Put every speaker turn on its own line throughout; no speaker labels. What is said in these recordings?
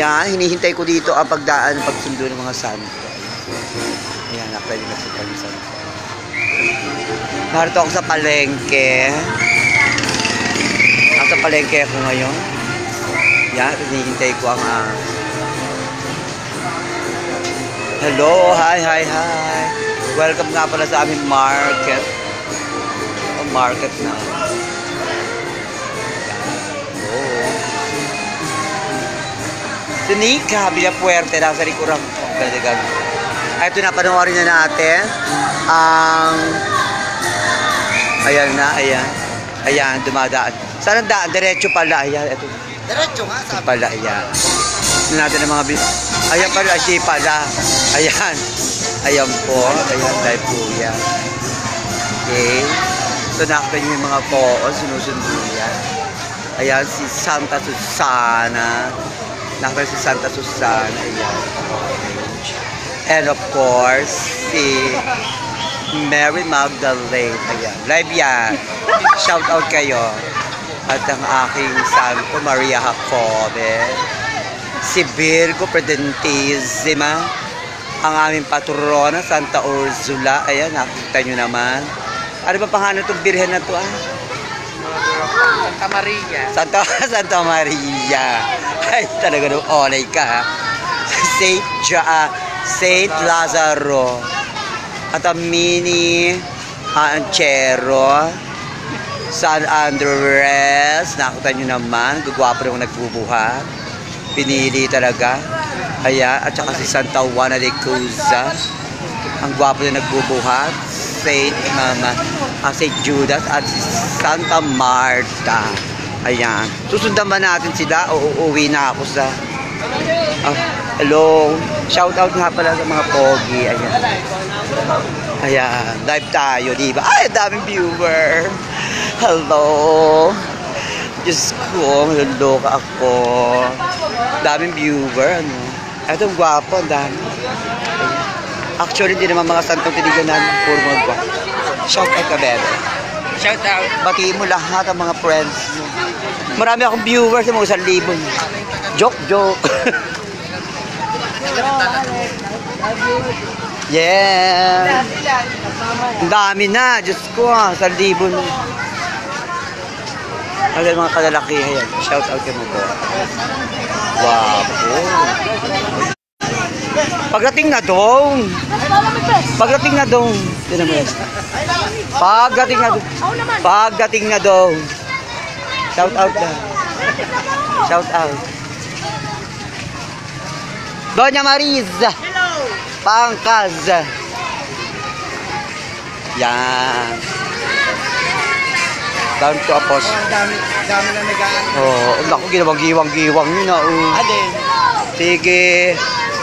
Yan, hinihintay ko dito ang pagsundo ng mga santo. Ayan, pwede na sa santo. Narito ako sa palengke. Nasa palengke ako ngayon. Yan, hinihintay ko ang hello, hi. Welcome nga pala sa aming market. Market na. Si Nika, Villapuerte, nasa likuran ko. Ito na, panoorin na natin ang ayan, dumadaan. Saan ang daan? Diretso pala. Ayan, ito.
Diretso nga, sabi.
Pala, ayan. Ito natin ang mga ayan pala, siya pala. Ayan. Ayan po. Ayan, live po yan. Okay. Ito nakita niyo yung mga poos, sinusundo yan. Ayan, si Santa Susana. Nakita si Santa Susana. Ayan. And of course, si Mary Magdalene. Ayan. Live yan. Shout out kayo. At ang aking santo, Maria Jacobe. Si Virgo Prudentisima. Ang aming patrona, Santa Ursula. Ayan, nakita nyo naman. Ano ba pangalan itong birhen na ito,
Santa Maria.
Santa Maria. Ay, talaga nung onay ka, ha? Saint Lazaro. At ang mini Anchero. San Andres. Nakita nyo naman. Gugwapo naman nagbubuhat. Pinili talaga. Ayan. At saka si Santa Juana de Cuza. Ang gwapo na nagbubuhat. Saint Judas at Santa Marta. Ayan. Susundan ba natin sila o uuwi na ako sa hello. Shout out nga pala sa mga pogi. Ayan. Ayan. Live tayo, diba? Ay, daming viewer. Hello. Diyos ko, maluluka ako. Daming viewer, ano. Ito, gwapo, ang dami. Actually, hindi naman mga santong tinigan namin. Puro mga gwapo. Shout out ka, Bebe.
Shout out.
Batiin mo lahat ang mga friends mo. Marami akong viewers sa mga 1,000. Joke. Yeah. Ang dami na. Diyos ko, 1,000 na. Ang mga kalalakihan yan. Shout out ka mo po. Wow. Pagdating na doon. Pagdating na doon. Pagdating na doon. Shout out na. Shout out. Doña Mariza. Pangkaz. Yan. Down to Apos.
Dami na nagaan.
Oh, naku, ginawang-giwang yun na.
Adin.
Sige.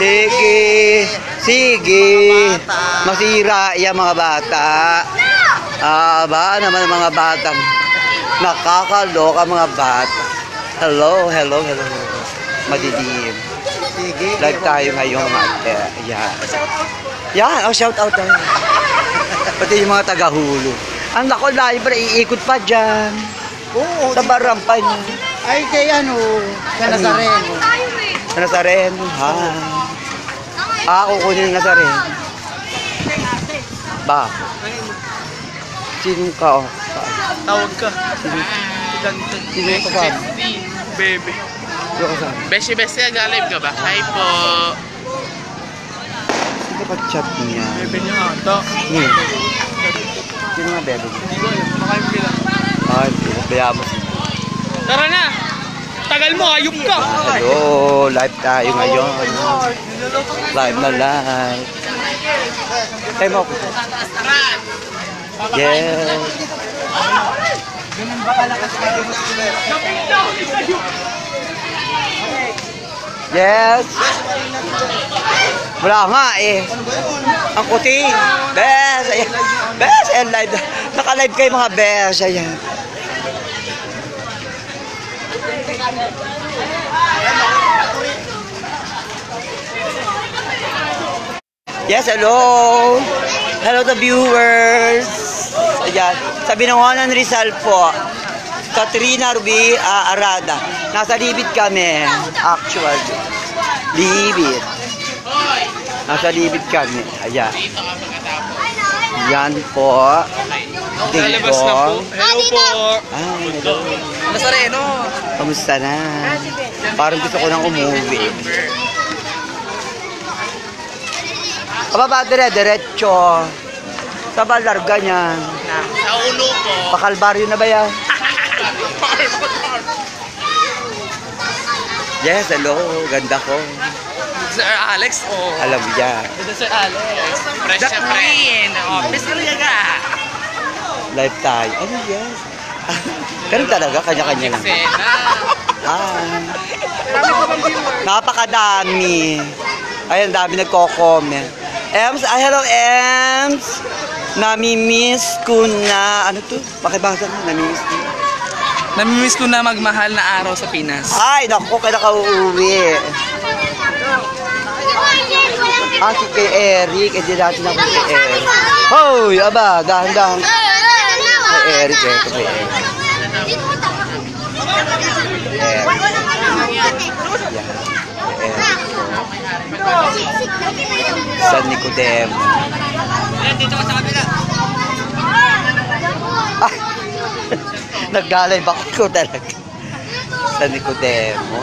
Masira yan mga bata. Ba naman mga batang nakakaloka mga bata. Hello. Madilim.
Sige.
Live tayo ngayon mga ate. Yan, shout out tayo. Pati yung mga taga-Hulu. Ang lako live pa, iikot pa dyan.
Oo.
Sa barampan.
Ay, kay sa Nazareno.
Sa Nazareno, ha? Kukunin ng Nazareno. Ba? Sino ka,
Tawag ka.
Sino ka ba?
Bebe.
Sino ka saan?
Beshi, nag-live ka ba? Hi po.
Sino ka chat niya?
Bebe niya nga. Ito.
Sino nga bebe?
Makain pila.
Ay, kaya mo.
Tara na. Tagal mo, ayup ka.
Hello, live tayo ngayon. Live na live. Tayo mo. Yes. Yes. Wala nga eh. Ang kuting. Bes. Ayan. Bes. Ayan live. Naka-live kayo mga bes. Ayan. Yes, hello. Hello to viewers. Ayan. Sa Binangonan Rizal po. Katrina Ruby Arada. Nasa libid kami. Actually. Libid. Nasa libid kami. Ayan. Yan po.
Lalabas na po. Hello po.
Ah, hello.
Nazareno.
Kamusta na? Parang gusto ko nang umuwi. Kababa, diretso. Sa balarga niya.
Sa ulo po.
Pakalbaryo na ba yan? Yes, hello. Ganda ko.
Sir Alex o.
Alam mo yan.
Ito Sir Alex. Fresh na friend. Office ka ka.
Live tayo. Ano yes? Ganun talaga, kanya-kanya lang.
Sena.
Ah. Napakadami. Ayan, dami nagko-comment. Ems, hello Ems. Nami-miss ko na, ano to? Pakibasa mo, nami-miss ko.
Namimiss ko na magmahal na araw sa Pinas.
Ay, naku, kaya nakauwi. Ah, si kay Eric. Hindi natin ako kay Eric. Hoy, aba, dahan-dahan. Kay Eric, eto kay Eric. Eric. Yan, kay Eric. San Nicodemo.
Dito ka sa kabila.
Ah, naggalay ba ko talaga? San Nicodemo.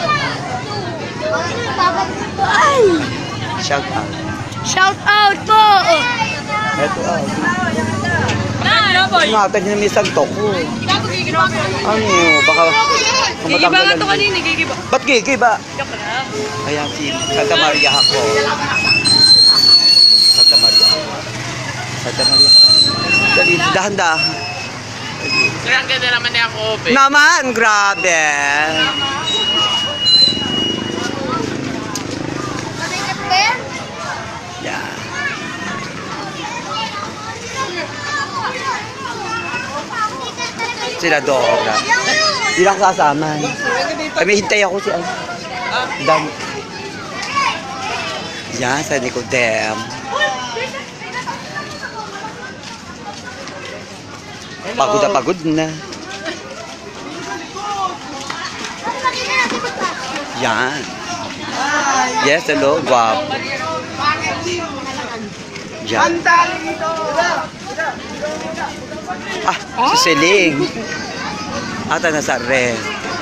Shout out.
Shout out po!
Eto out.
Boy.
Ingatan niyo na may santo ko. Ano, baka
Gigiba nga to kanina, gigiba.
Ba't gigiba?
Joke lang.
Ayan si Santa Maria ako. Santa Maria ako. Santa Maria. Dali, dahan-dahan.
Kaya ang ganda naman niya ako, Ope.
Naman, grabe. Yan. Sila Dora. Hindi lang kasama. Kami hintay ako si ano. Dan. Yan, sa Nicodem. Pagod na pagod na. Yan. Yes, hello, guwapo. Yan. Ah, si Celine. Ata nasa red.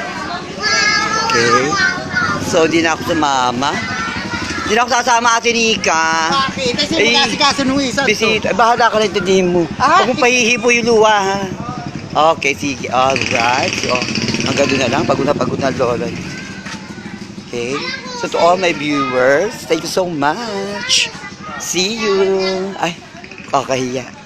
Okay. So, hindi na ako sumama. Hindi na ako sasama, Ate Nika.
Bakit? Kasi
Eh,
magkasikaso nung isa.
Bisita. Bahala ka na intindihin mo.
Ah,
Huwag mong pahihibo yung luha, ha? Okay, sige. Alright. So, hanggang doon na lang. Pagod na, Lola. Okay. So, to all my viewers, thank you so much. See you. Ay, kakahiya.